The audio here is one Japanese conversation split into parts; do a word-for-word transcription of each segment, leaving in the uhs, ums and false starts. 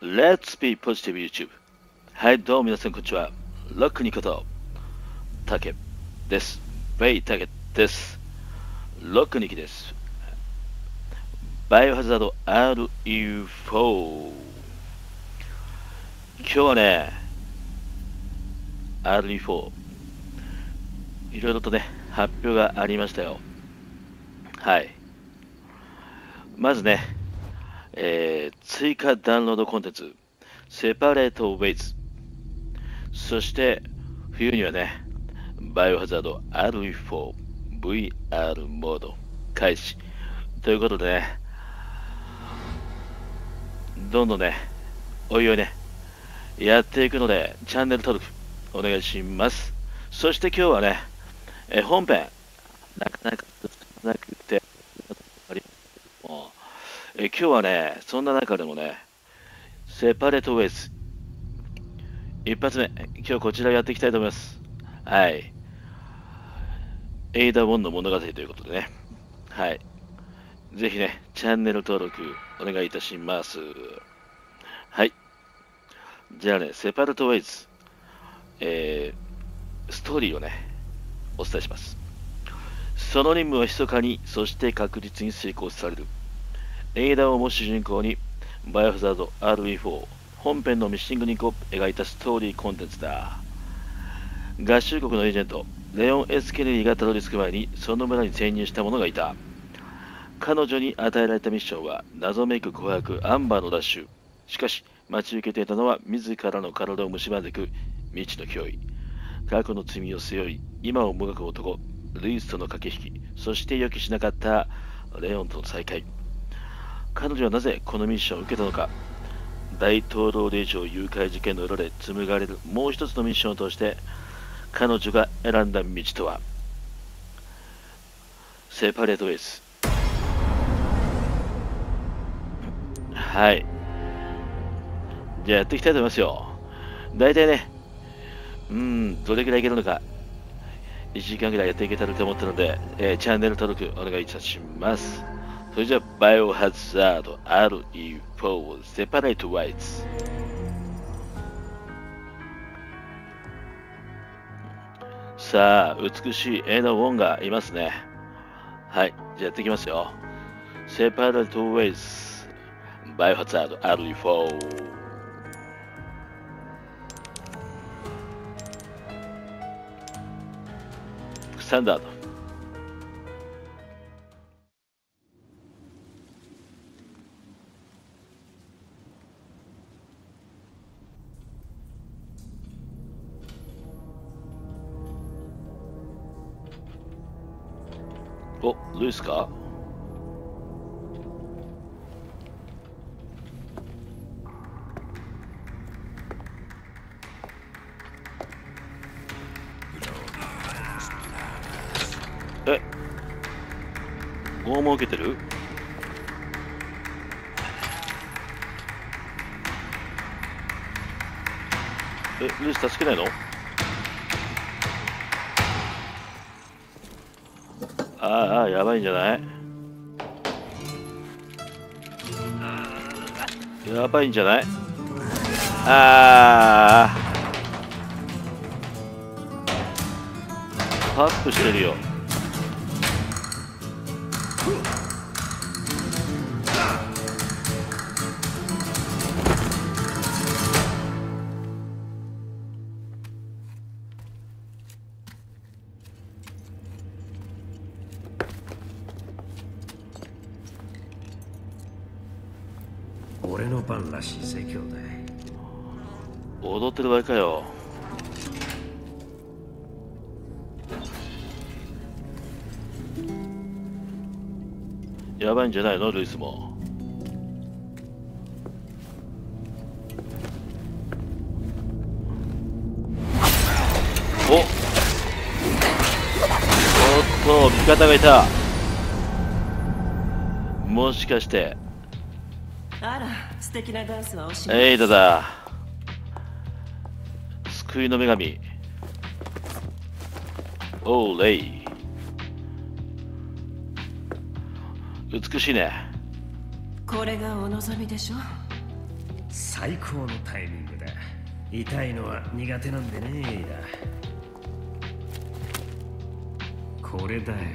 Let's be positive YouTube。はい、どうも皆さんこんにちは。ロックにこと、タケです。ベイタケです。ロックにきです。バイオハザード アールイーフォー。今日はね、アールイーフォー、いろいろとね、発表がありましたよ。はい。まずね、えー、追加ダウンロードコンテンツ、セパレートウェイズ。そして、冬にはね、バイオハザード アールイーフォー ブイアール モード開始。ということでね、どんどんね、おいおいね、やっていくので、チャンネル登録お願いします。そして今日はね、え本編、なかなかなくて、え今日はね、そんな中でもね、セパレートウェイズ、一発目、今日こちらやっていきたいと思います。はい。エイダ・ウォンの物語ということでね、はい。ぜひね、チャンネル登録お願いいたします。はい。じゃあね、セパレートウェイズ、えー、ストーリーをね、お伝えします。その任務は密かに、そして確実に遂行される。エイダをも主人公に、バイオハザード アールイーフォー 本編のミッシングリンクを描いたストーリーコンテンツだ。合衆国のエージェント、レオン・エス・ケネディがたどり着く前に、その村に潜入した者がいた。彼女に与えられたミッションは、謎めく琥珀アンバーの奪取。しかし、待ち受けていたのは、自らの体を蝕んでいく未知の脅威。過去の罪を背負い、今をもがく男、ルイスとの駆け引き、そして予期しなかったレオンとの再会。彼女はなぜこのミッションを受けたのか。大統領令嬢誘拐事件の裏で紡がれるもう一つのミッションを通して、彼女が選んだ道とは。セパレートウェイズ。はい。じゃあやっていきたいと思いますよ。大体ね、うーん、どれくらいいけるのか、いちじかんぐらいやっていけたらと思ったので、えー、チャンネル登録お願いいたします。それじゃあ、バイオハザード アールイーフォー セパレートウェイズ。さあ、美しいエイダ・ウォンがいますね。はい、じゃあやっていきますよ。セパレートウェイズ、バイオハザード アールイーフォー。スタンダード。お、ルイスか。え、拷問受けてる。え、ルイス助けないの。ああ、やばいんじゃない。やばいんじゃない。ああ、タップしてるよ。 俺の番らしいぜ、兄弟。 踊ってる場合かよ。やばいんじゃないの、ルイスも。おっと、味方がいた。もしかしてあら、素敵なダンスはおしまい。 エイダだ。救いの女神。オーレイ。美しいね。 これがお望みでしょ。 最高のタイミングだ。痛いのは苦手なんでねエイダ。これだよ。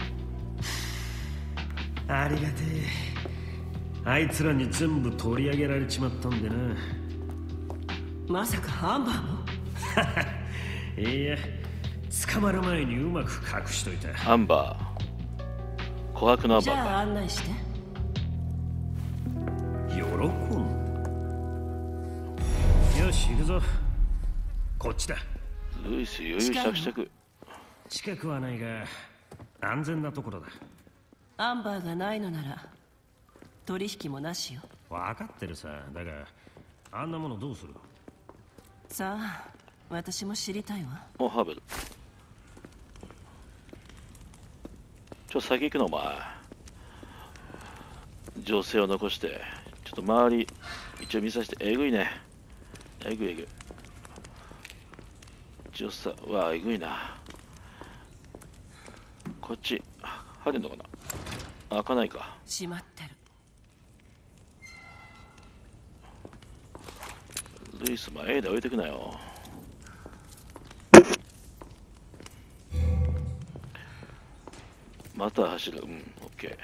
ありがてえ。あいつらに全部取り上げられちまったんでな。 まさかアンバーもいや、捕まる前にうまく隠しといた。 アンバー、琥珀のアンバーじゃあか。 案内して。 喜んだ。よし行くぞ。こっちだ。 ルイス余裕しゃくしゃく。 近くはないが安全なところだ。 アンバーがないのなら取引もなしよ。 分かってるさ。だがあんなものどうする。 さあ私も知りたいわ。 お、ハーベル。ちょ、先行くのお前。女性を残して、ちょっと周り、一応見させて、えぐいね。えぐいえぐい。女性はえぐいな。こっち、入れんのかな。開かないか。 閉まってる。 ルイスもエイダ置いてくなよ。また走る。うん、オッケ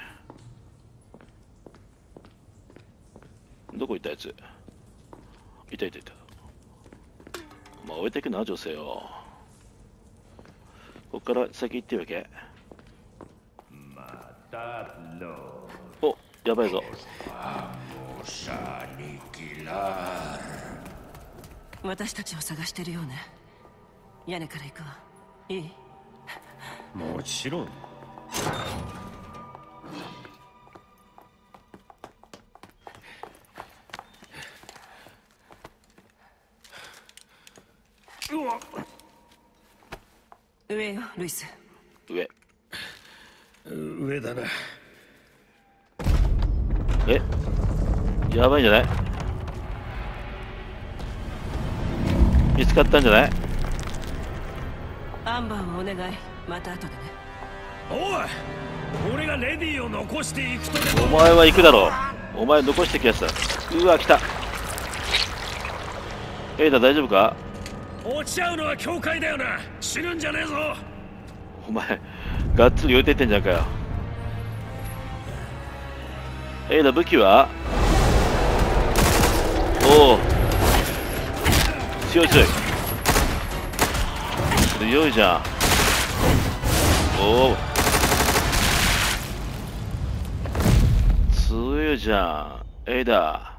ー。どこ行ったやつ。いたいたいた。まあ置いてくな、女性を。こっから先行ってるわけ。お、やばいぞ。 私たちを探してるようね。屋根から行くわ。いい？ もちろん。うわ、 上よルイス。 上。 上だな。 え、やばいんじゃない。見つかったんじゃない。 アンバーをお願い。また後でね。 おい、俺がレディーを残していくとでも。 お前は行くだろう。お前残してきやした。うわ、来た。エイダ大丈夫か。 落ちちゃうのは教会だよな。死ぬんじゃねえぞ。 お前がっつり置いてってんじゃんかよ。エイダ武器は。おお、強い強い強いじゃん。おお、強いじゃんエイダ。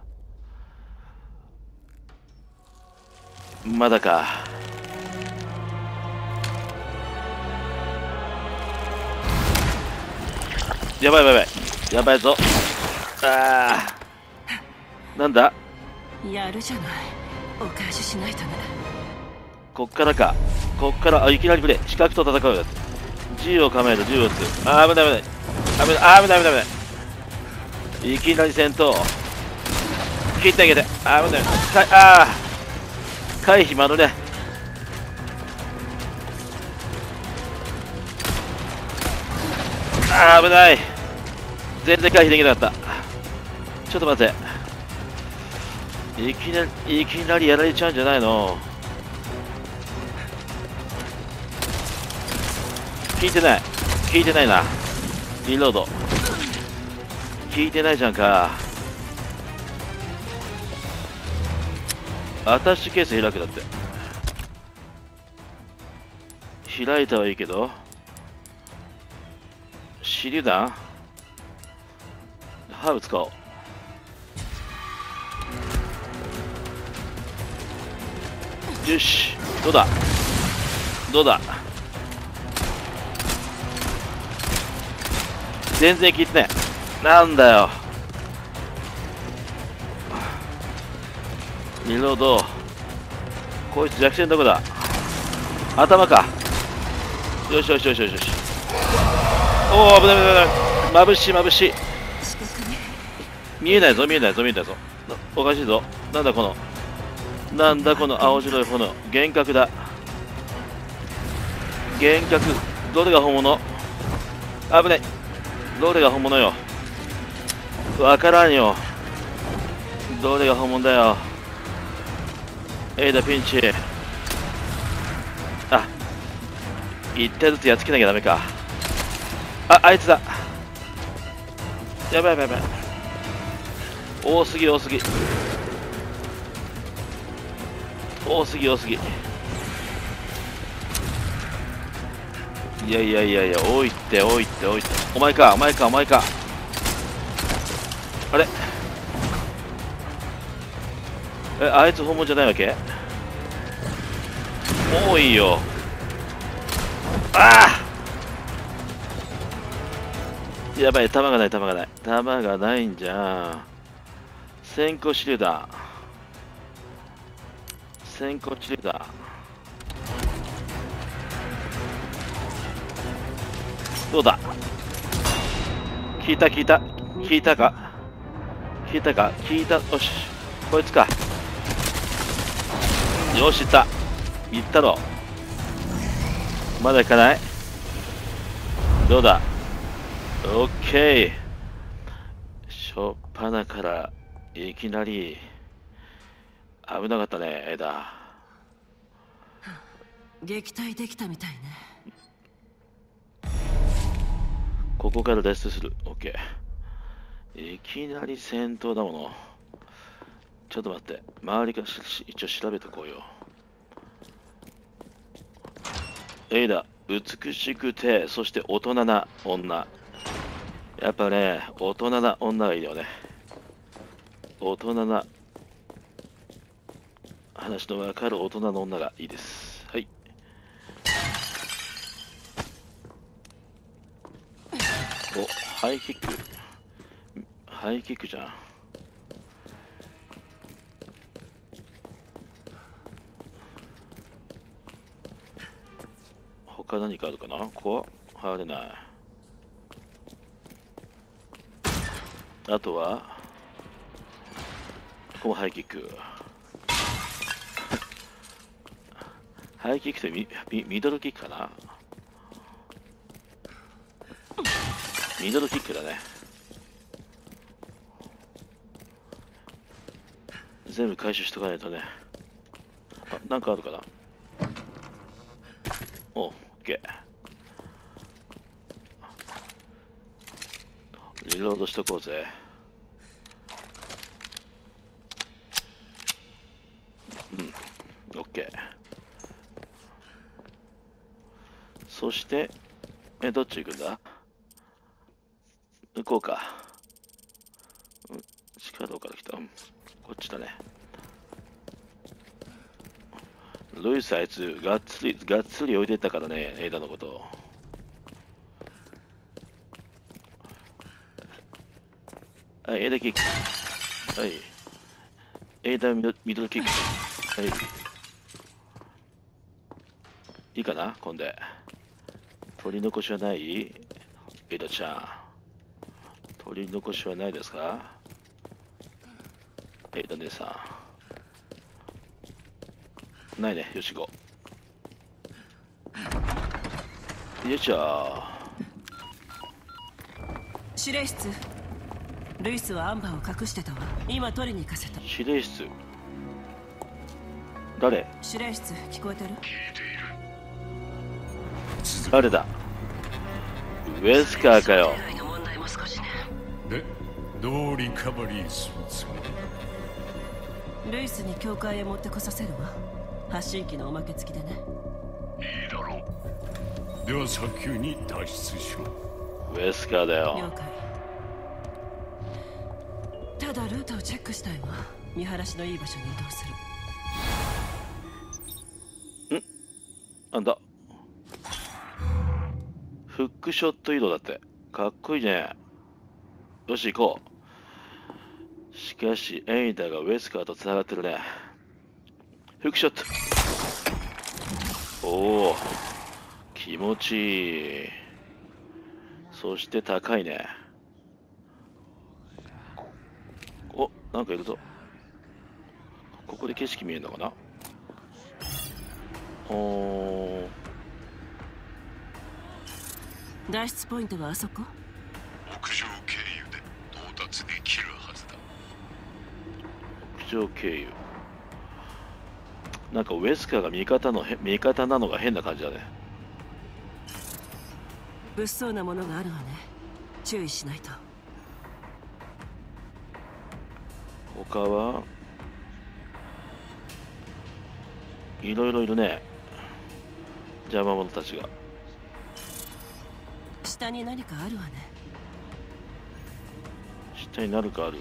まだか。やばいやばいやばいやばいぞ。ああ、なんだ。 やるじゃない。お返ししないとね。 こっからか。こっから、あ、いきなりプレイ。視覚と戦うやつ。銃を構える、銃を撃つ。あー、危ない危ない。危ない、あー、危ない危ない危ない。いきなり戦闘。切ってあげて。あー、危ない。かあー、回避丸ね。あー、危ない。全然回避できなかった。ちょっと待って。いきなり、いきなりやられちゃうんじゃないの。聞いてない。聞いてないな。リロード。聞いてないじゃんか。アタッシュケース開くだって。開いたはいいけど。手榴弾ハーブ使おう。よし、どうだどうだ。全然効いてない。なんだよ。リロード。こいつ弱点どこだ。頭か。よしよしよしよしよし。おお、危ない危ない危ない。まぶしいまぶしい。見えないぞ見えないぞ見えないぞ。おかしいぞ。なんだこのなんだこの青白い炎。幻覚だ。幻覚。どれが本物。危ない。どれが本物よ。わからんよ。 どれが本物だよ。エイダピンチ。あ、一体ずつやっつけなきゃダメか。あ、あいつだ。やばいやばいやばい。多すぎ多すぎ。多すぎ多すぎ。いやいやいやいや、多いって多いって多いって。お前かお前かお前か。あれ、え、あいつ本物じゃないわけ？多いよ。ああ、やばい、弾がない弾がない。弾がないんじゃん。先行手榴弾。先行手榴弾。どうだ？聞いた聞いた聞いたか聞いたか聞いた。よし、こいつか。よし、いった。いったろ。まだ行かない？どうだ？オッケー。しょっぱなからいきなり危なかったね、エダ。 撃退できたみたいね。 ここからレストする。オッケー。いきなり戦闘だもの。ちょっと待って、周りから一応調べてこうよ。エイダ、美しくて、そして大人な女。やっぱね、大人な女がいいよね。大人な、話のわかる大人の女がいいです。はい。お、ハイキック。ハイキックじゃん。他何かあるかな？ここ入れない。あとは、ここもハイキック。ハイキックってミ、ミ、ミドルキックかな？ミドルキックだね。全部回収しとかないとね。あ、なんかあるかな？お、オッケー。リロードしとこうぜ。うん、オッケー。そして、え、どっち行くんだ？向こうか。うん、地下道から来た。うん、こっちだね。ルイスあいつ、がっつり、がっつり置いてったからね、エイダのこと。はい、エイダキック。はい。エイダミドミドルキック。はい。いいかな、今度。取り残しはない？エイダちゃん。取り残しはないですか？エイダ姉さん。ないね、よしご。よいしょ。 司令室。ルイスはアンバーを隠してたわ。今取りに行かせた。 司令室。誰？ 司令室、聞こえてる？ 誰だ？ウェスカーかよ。 で、どうリカバリーするつもり？ ルイスに教会へ持ってこさせるわ。発信機のおまけ付きでね。 いいだろう。では早急に脱出しろ。 ウェスカーだよ。 了解。ただルートをチェックしたいわ。見晴らしのいい場所に移動する。 ん？なんだ？フックショット移動だって。かっこいいね。よし、行こう。しかし、エイダがウェスカーと繋がってるね。フックショット。おお、気持ちいい。そして高いね。お、なんかいるぞ。ここで景色見えるのかな？おー。 脱出ポイントはあそこ？ 屋上経由で到達できるはずだ。 上経由。なんかウェスカーが味方のへ味方なのが変な感じだね。 物騒なものがあるわね。注意しないと。 他はいろいろいるね。邪魔者たちが。 下に何かあるわね。 下になるかある。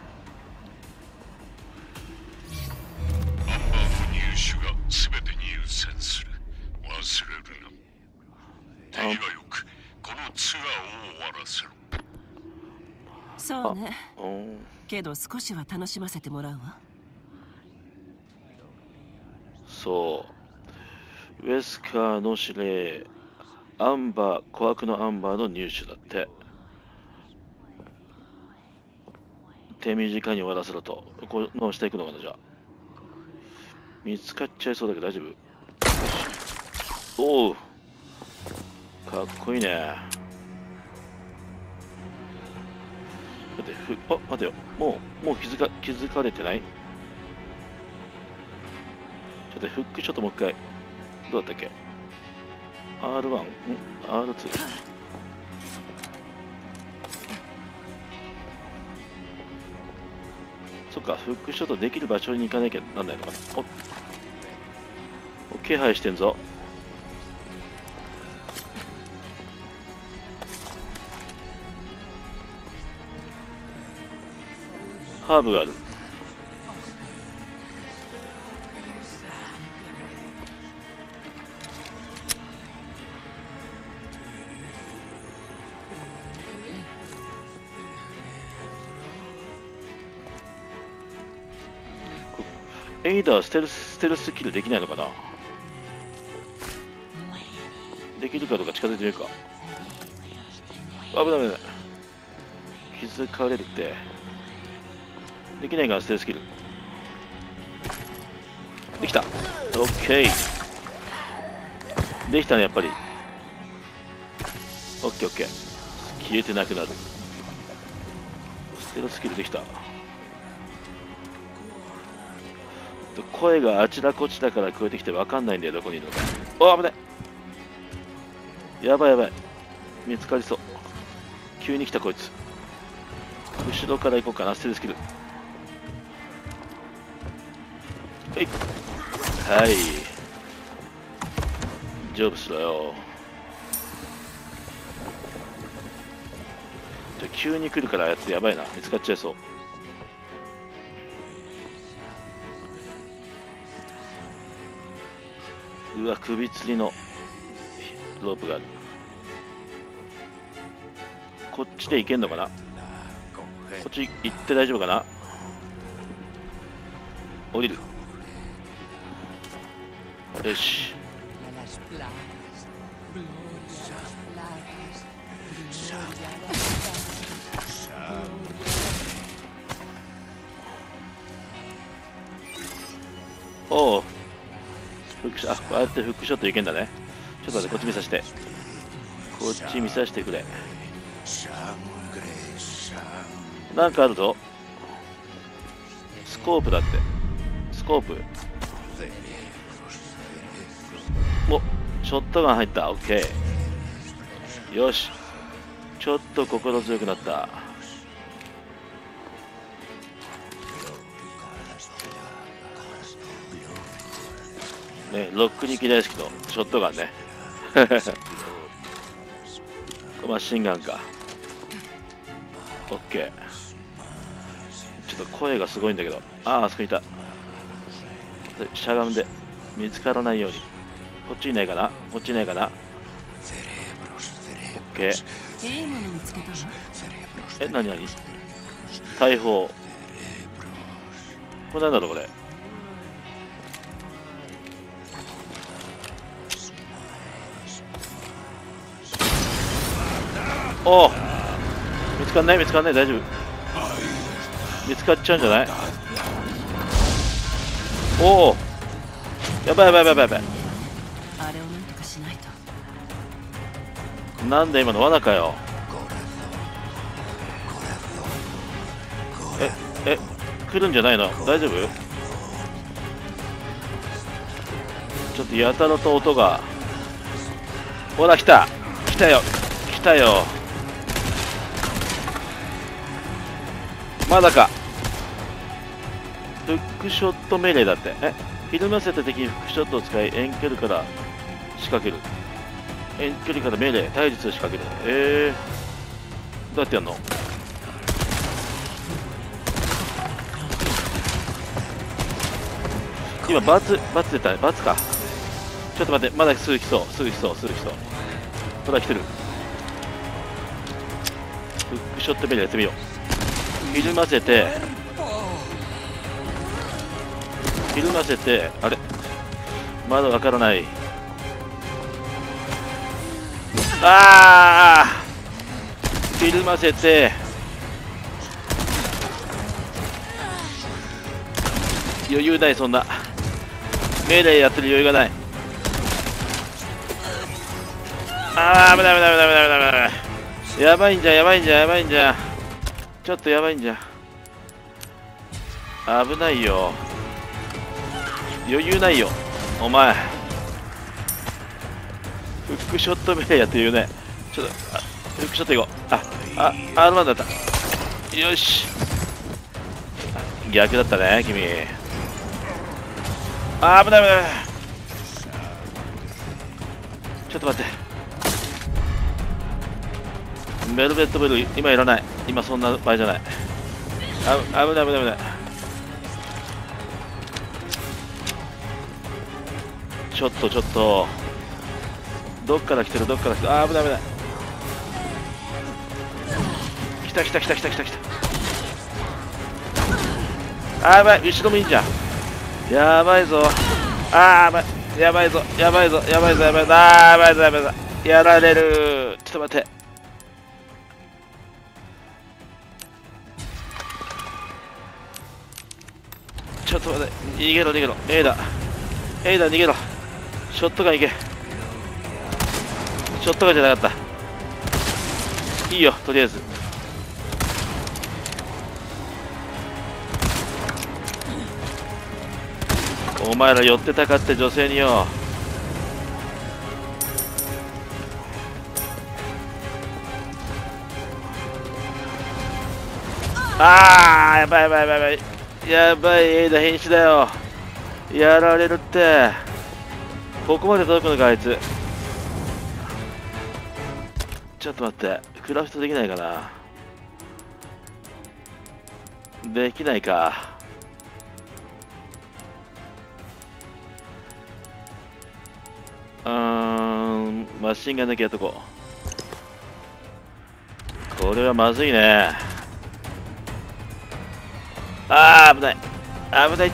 アンバーの入手が全てに優先する。忘れるな。手際よくこのツアーを終わらせろ。 そうね。 うん。 けど少しは楽しませてもらうわ。 そう。ウェスカーの指令、アンバー、琥珀のアンバーの入手だって。手短に終わらせろと。この下行くのかな、じゃあ。見つかっちゃいそうだけど大丈夫？おう。かっこいいね。だってふ、あ、待てよ。もう、もう気づか、気づかれてない？ちょっとフックショットもう一回。どうだったっけ？ アールワン？ ん アールツー？ そっか、フックショットできる場所に行かなきゃなんないのかな。おお、気配してんぞ。ハーブがある。エイダーステルス、ステルスキルできないのかな。できるかどうか近づいてみるか。危ない危ない。気づかれるって。できないからステルスキル。できた。オッケー。できたね、やっぱり。オッケーオッケー。消えてなくなる。ステルスキルできた。声があちらこちらから聞こえてきて分かんないんだよ、どこにいるのか。お、危ない。やばいやばい。見つかりそう。急に来たこいつ。後ろから行こうかな、ステルスキル。はい。はい。丈夫しろよ。じゃあ急に来るからやってやばいな。見つかっちゃいそう。うわ、首吊りのロープがある。こっちで行けんのかな。こっち行って大丈夫かな。降りる。よし。おお。フックショット、あ、こうやってフックショットいけんだね。ちょっと待って、こっち見させて。こっち見させてくれ。なんかあるぞ。スコープだって。スコープ。お、ショットガン入った。オッケー。よし。ちょっと心強くなった。ね、ロックに行き大好きのショットガンね。マシンガンか。オッケー。ちょっと声がすごいんだけど。ああ、あそこにいた。しゃがんで見つからないように。こっちいないかな。こっちいないかな。オッケー。 いいもの見つけたの？ え、なになに？大砲。これなんだろうこれ。おお、見つかんない見つかんない。大丈夫。見つかっちゃうんじゃない？おお、やばいやばいやばいやばい。 あれをなんとかしないと。 なんで今の罠かよ。ええ、 来るんじゃないの？大丈夫？ちょっとやたらと音が。ほら来た来たよ来たよ。まだか。フックショット命令だって。え、ひるませた敵にフックショットを使い遠距離から仕掛ける。遠距離から命令対立を仕掛ける。えー、どうやってやんの？今バツバツ出たね。バツか。ちょっと待って、まだすぐ来そうすぐ来そうすぐ来そう。ほら来てる。フックショット命令やってみよう。ひるませてひるませて、あれまだわからない。ああひるませて、余裕ない。そんな命令やってる余裕がない。ああ危ない危ない危ない危ない危ない危ない。やばいんじゃんやばいんじゃんやばいんじゃん。ちょっとやばいんじゃん。危ないよ。余裕ないよお前。フックショット命令やってるよね。ちょっとあフックショットいこう。ああ アールワン だった。よし逆だったね君。あ危ない危ない。ちょっと待って。ベルベットベル今いらない。今そんな場合じゃない。あ危ない危ない危ない。ちょっとちょっとどっから来てるどっから来てる。あ危ない危ない。来た来た来た来た来た来た。あやばい後ろもいいんじゃん。やばいぞ。あーやばいやばいぞやばいぞやばいぞやばいぞ。あーやばいぞやばいぞやられる。ちょっと待って。ちょっと待って逃げろ逃げろ。エイダエイダ逃げろ。ショットガン行け。ショットガンじゃなかった。いいよとりあえず。お前ら寄ってたかって女性によ。あーやばいやばいやばいやばいやばい。エイダ瀕死だよ。やられるって。ここまで届くのかあいつ。ちょっと待ってクラフトできないかな。できないか。うーんマシンガンだけやっとこう。これはまずいね。あー危ない危ないって。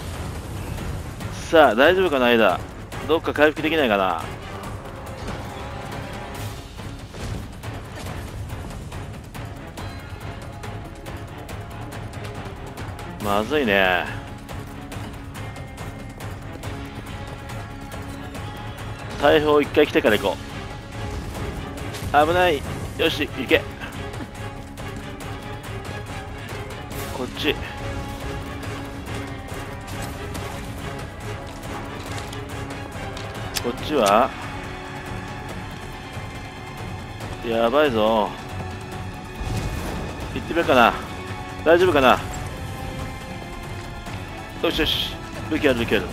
さあ大丈夫かな。間どっか回復できないかな。まずいね。大砲一回来てから行こう。危ない。よし行け。こっちこっちはやばいぞ。行ってみようかな。大丈夫かな。よしよし武器ある武器ある。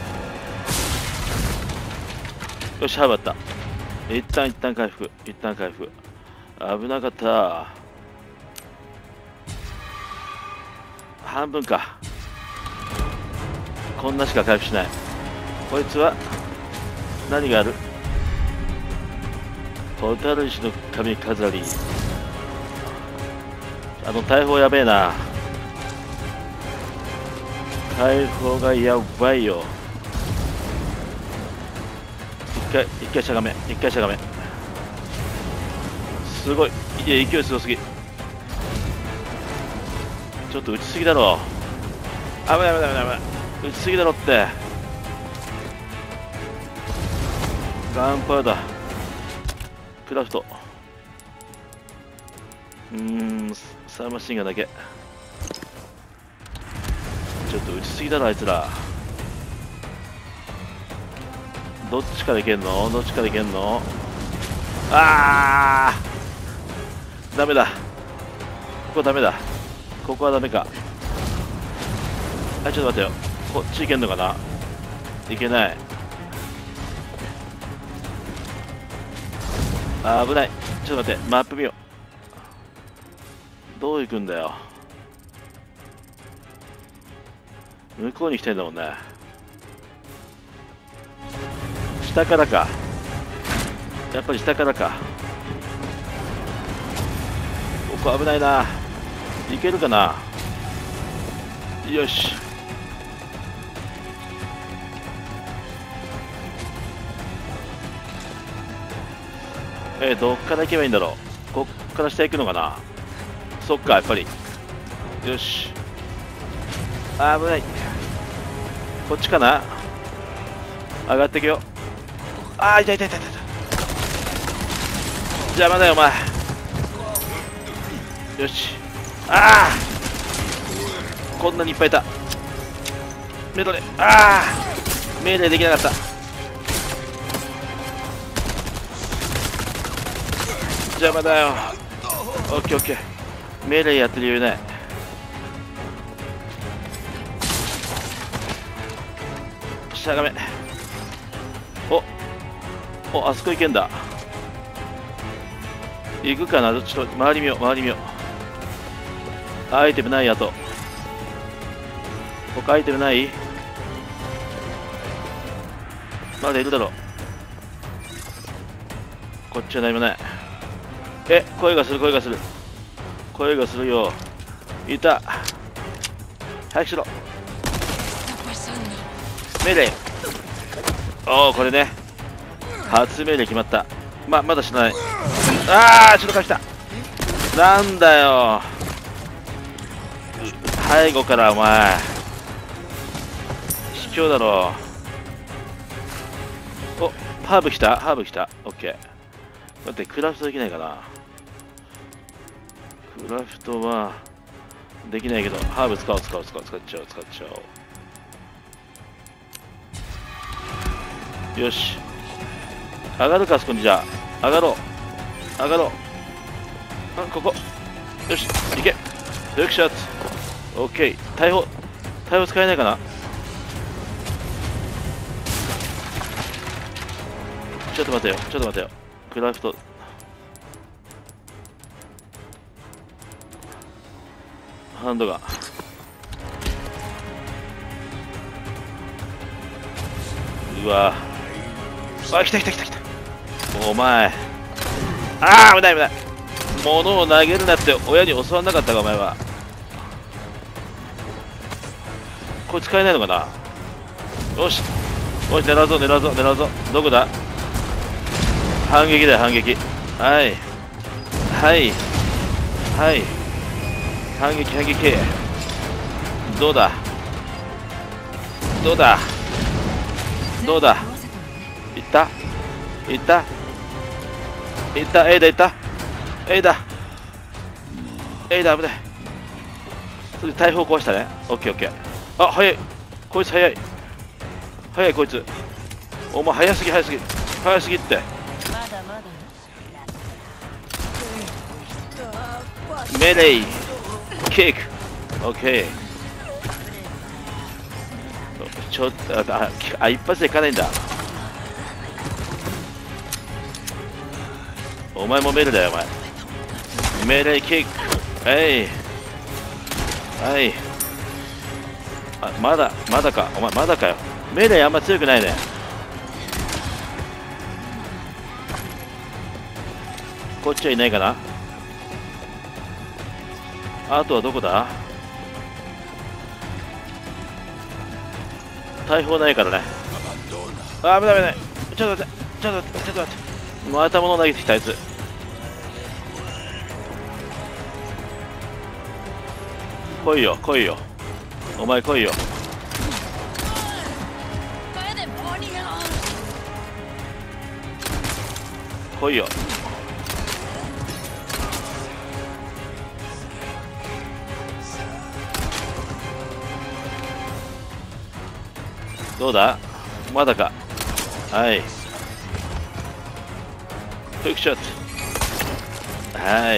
よしハーバった。一旦一旦回復一旦回復。危なかった。半分か。こんなしか回復しない。こいつは何がある。ホタル石の髪飾り。あの大砲やべえな。大砲がやばいよ。一回一回しゃがめ一回しゃがめ。すごい。いや勢いすごすぎ。ちょっと打ちすぎだろ。危ない危ない危ない危ない。打ちすぎだろって。ガンパウダークラフト。うーんサーマシンガンだけ。 ちょっと打ちすぎだろあいつら。どっちからいけんのどっちからいけんの。あーダメだ、ここダメだ、ここはダメか。あ、ちょっと待ってよ、こっち行けんのかな。いけない。あー危ない。ちょっと待って、マップ見よう。どう行くんだよ。向こうに来てんだもんね。下からか、やっぱり下からか。ここ危ないな。いけるかな。よし。えー、どっから行けばいいんだろう。こっから下行くのかな。そっか、やっぱり。よし。あー危ない。こっちかな。上がっていくよ。あー痛い痛い痛い痛い。邪魔だよお前。よし。ああこんなにいっぱいいた。メドレー、ああ命令できなかった。邪魔だよ。オッケーオッケー。命令やってる余裕ない。しゃがめ。おお、あそこ行けんだ。行くかな。ちょっと周り見よう周り見よう。アイテムない。あと他アイテムない。まだいるだろう。こっちは何もない。え、声がする声がする声がするよ。いた。早くしろ。命令。おおこれね、初命令決まった。ままだ死なない。ああちょっとかきた。なんだよ背後からお前卑怯だろ。おハーブ来たハーブ来た。オッケー。待って、クラフトできないかな。クラフトはできないけど、ハーブ使おう使おう使おう使っちゃおう使っちゃおう。よし上がるか。あそこにじゃあ上がろう上がろう。あここよし行け。フックシャツ。オッケー。大砲大砲使えないかな。ちょっと待てよちょっと待てよ。クラフトハンドガン。うわあ来た来た来た来た。お前ああ危ない危ない。物を投げるなって親に教わんなかったかお前は。これ使えないのかな。よしよし狙うぞ狙うぞ狙うぞ。どこだ。反撃だよ反撃。はいはいはい反撃反撃。どうだどうだどうだ。いったいったいった。エイダいったエイダエイダ危ない。それで大砲壊したね。オッケーオッケー。あ早いこいつ早い早いこいつ。お前早すぎ早すぎ早すぎって。メレイキックオッケー。ちょっとああ一発でいかないんだ。お前もメレだよお前。メレイキック。えいはいあまだまだかお前まだかよ。メレイあんま強くないね。こっちはいないかな。あとはどこだ。大砲ないからね。あ危ない危ない。ちょっと待ってちょっと待ってちょっと待って。また物投げてきたあいつ。来いよ来いよお前来いよ。来いよ。 どうだ、まだか。はい、フックショット。はい、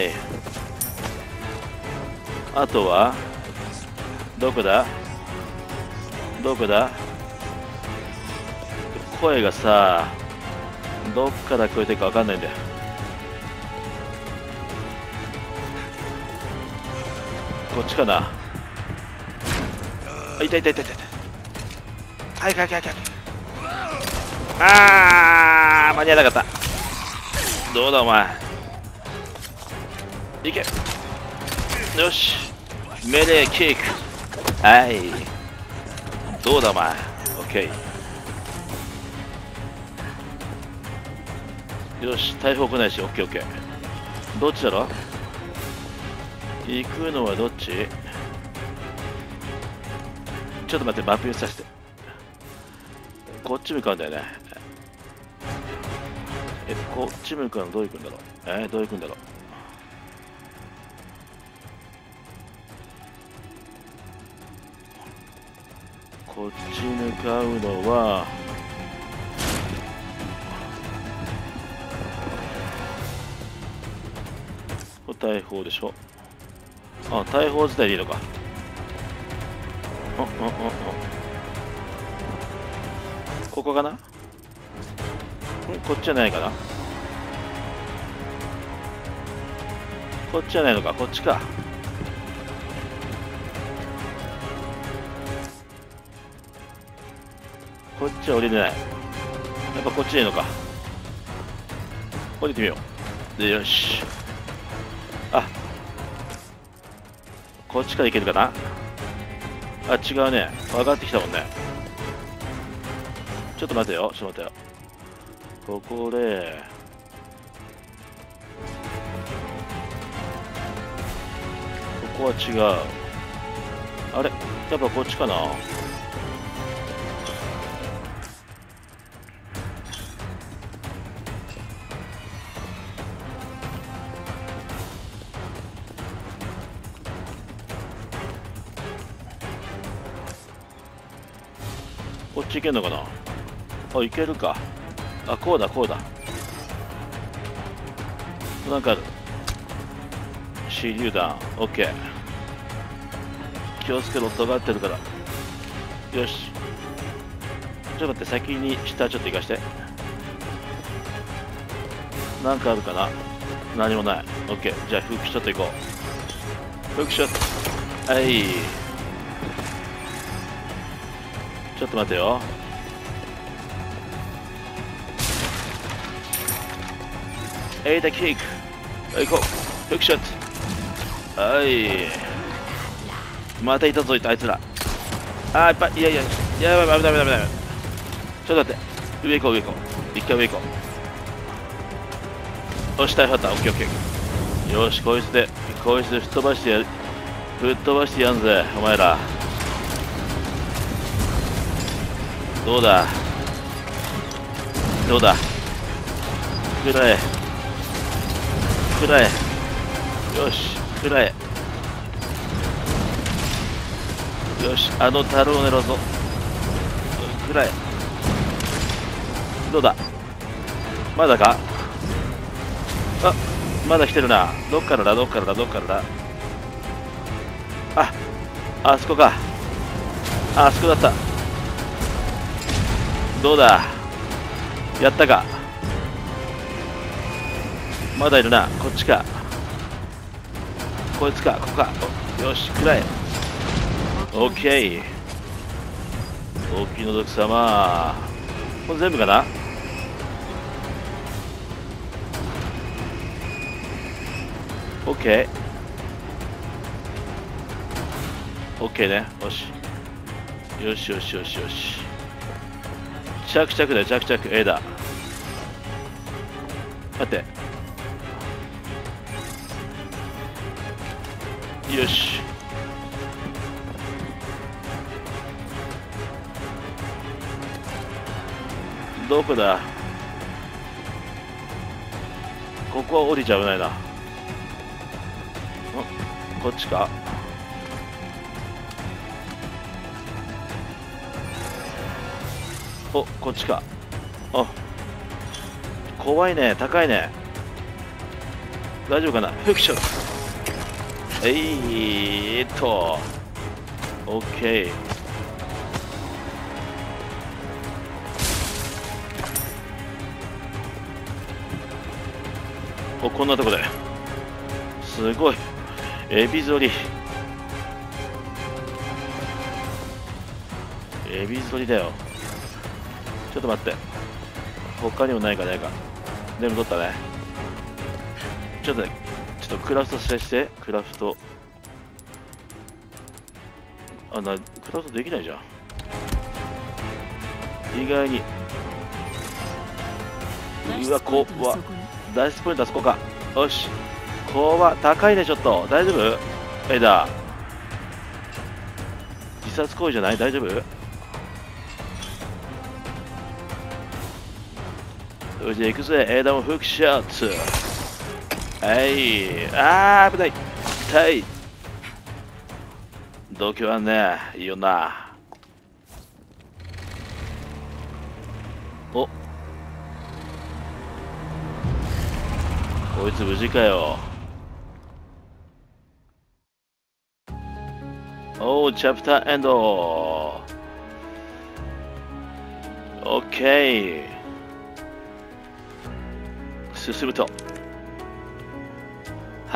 あとはどこだどこだ。声がさ、どっから聞こえてるか分かんないんだよ。こっちかな。あ、いたいたいたいたいた。はいはいはいはい。あー、間に合わなかった。どうだお前、いけ。よし、メレーキック。はい、どうだお前。オッケー。よし、大砲来ないし、オッケーオッケー。どっちだろ。行くのはどっち。ちょっと待って、マッピングさせて。こっち向かうんだよね。え、こっち向かうのどう行くんだろう。えー、どう行くんだろう。こっち向かうのは大砲でしょ。あ、大砲自体でいいのか。あ、あ、あ、あ。ここかな。ん、こっちじゃないかな。こっちじゃないのか。こっちか。こっちは降りれない。やっぱこっちでいいのか。降りてみよう。で、よし。あ、こっちから行けるかな。あ、違うね。上がってきたもんね。ちょっと待てよ、ちょっと待てよ。ここで、ここは違う。あれ、やっぱこっちかな。こっち行けんのかな。あ、行けるか。あ、こうだこうだ。なんかある。手榴弾、オッケー。気をつけろ、尖ってるから。よし。ちょっと待って、先に下ちょっと行かして。なんかあるかな。何もない。オッケー。じゃあフックショット行こう。フックショット。はい。ちょっと待てよ。エイダキック。行こう。フックショット。はい。またいたぞ、いたあいつら。あー、いっぱい。いやいや、やばい、危ない危ない危ない。ちょっと待って。上行こう、上行こう。一回上行こう。よし、大砲あった。オッケーオッケー。よし、こいつで、こいつで吹っ飛ばしてやる。吹っ飛ばしてやんぜ、お前ら。どうだどうだ。くらえくらえ。よし、くらえ。よし、あの樽を狙うぞ。くらえ。どうだ。まだか。あ、まだ来てるな。どっからだどっからだどっからだ。あ、あそこか。あそこだった。どうだ。やったか。まだいるな。こっちか。こいつか。ここか。よし、くらえ。オッケー。お気の毒様。これ全部かな。オッケー。オッケーね。よし。よしよしよしよし。着々だよ、着々。A だ。待って。よし。どこだ。ここは降りちゃ危ないな。ん、こっちか。 お、こっちか。あ、怖いね、高いね。大丈夫かな。フィクション。えーっと、オッケー。お、こんなとこで。すごい。エビ反り。エビ反りだよ。ちょっと待って。他にもないかないか。全部取ったね。ちょっとね、ちょっとクラフトさせて、クラフト。あ、な、クラフトできないじゃん。意外に。うわ、こう、わ、ダイスポイントあそこか。よし。こうは高いね、ちょっと。大丈夫？エイダー。自殺行為じゃない？大丈夫？よし、行くぜ。エイダーもフックショット。はい。あー、危ない。痛い。度胸はね、いいよな。お。こいつ無事かよ。おー、チャプターエンド。オッケー。進むと。はい。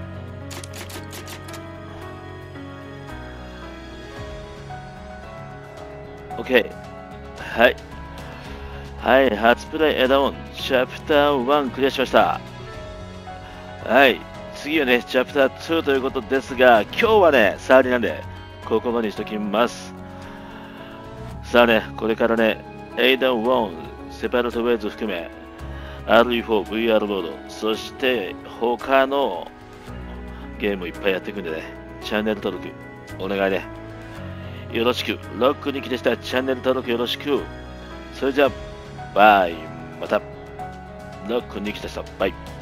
オッケー。はい。はい、初プレイエダオン、チャプターワンクリアしました。はい。次はね、チャプターツーということですが、今日はね、触りなんで、ここまでにしときます。さあね、これからね、エイダンワン、セパレートウェイズ含め、アールイーフォー、ブイアール モード、そして他のゲームいっぱいやっていくんでね、チャンネル登録お願いね。よろしく。ロックに来でした。チャンネル登録よろしく。それじゃあ、バイ。また。ロックに来でした。バイ。